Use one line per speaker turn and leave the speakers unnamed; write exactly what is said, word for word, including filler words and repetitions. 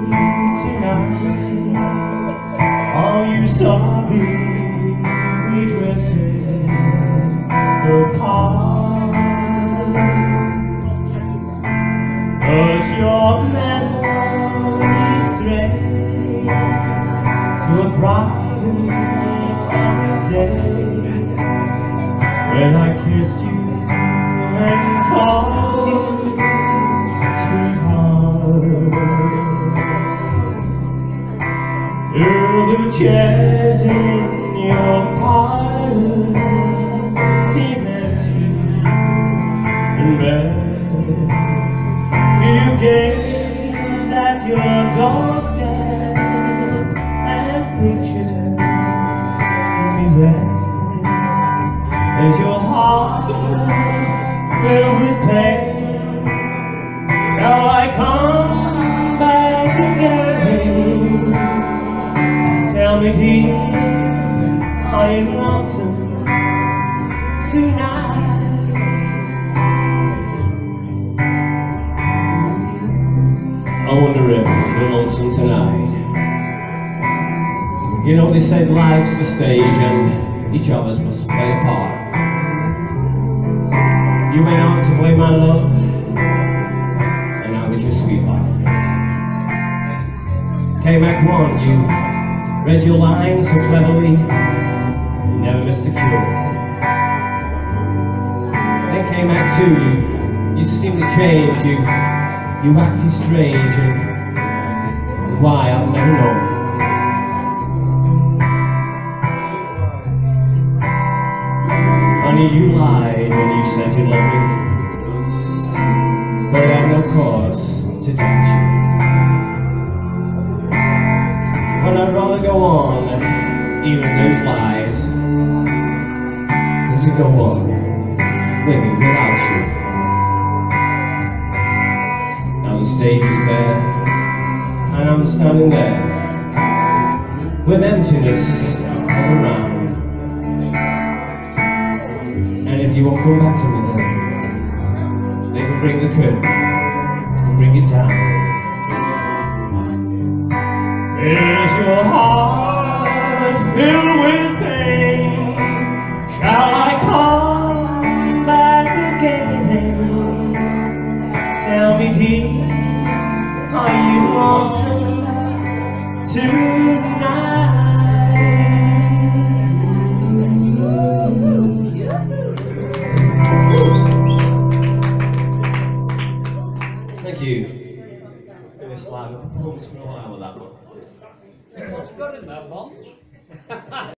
tonight? Are you sorry we drifted apart? Does your memory stray to a bright and summer's day when I kissed you and called you sweetheart? Through the chairs in your parlor seem empty and bare, you gaze at your doorstep and picture me there. Is your heart filled with pain? Shall I come back again? Tell me dear, are you lonesome tonight? I wonder if you're lonesome tonight. You know they said life's a stage and each of us must play a part. You went on to play my love, and I was your sweetheart. Came Act One, you read your lines so cleverly, you never missed a cue. Then came Act Two, you, you seemed to change, you, you acted strange, and, and why I'll never know. Honey, you lied when you said you loved me, but I've no cause to doubt you. But I'd rather go on, even those lies, than to go on living without you. Now the stage is bare, and I'm standing there, with emptiness all around. And if you won't come back to me then, they can bring the curtain and bring it down. Is your heart filled with pain? Shall I come back again? Tell me dear, are you lonesome tonight? Thank you. Finished live performance for a while with that one.
What's good in that, Mons?